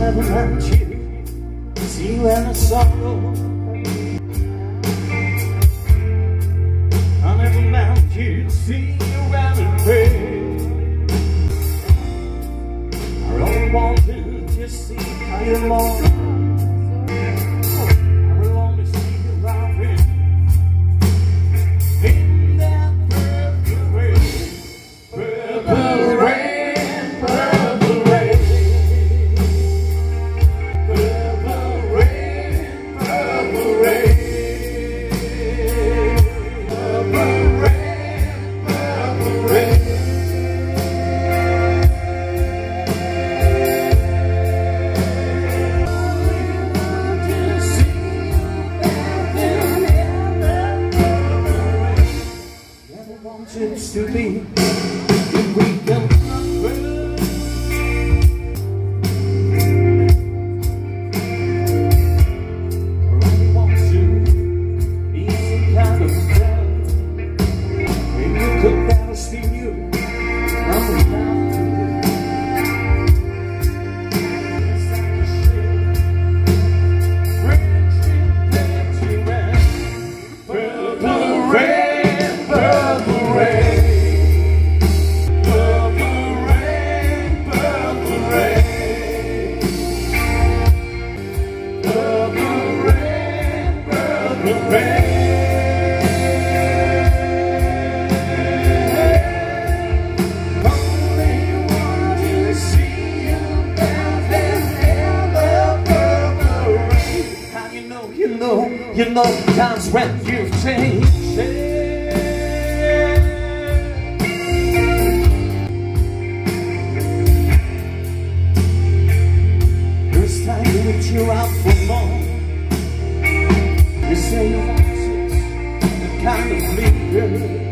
never meant you to see you in a sorrow. I never meant you to see you running away. I only want to just see how you're long. It's to be if we can I only want to be some kind of friend. When you could never see you, I'm without you. It's like a ship, friendship that you ran. Purple rain, purple rain. You know the times when you've changed. It's time to reach you out for more. You say you want it, the kind of leader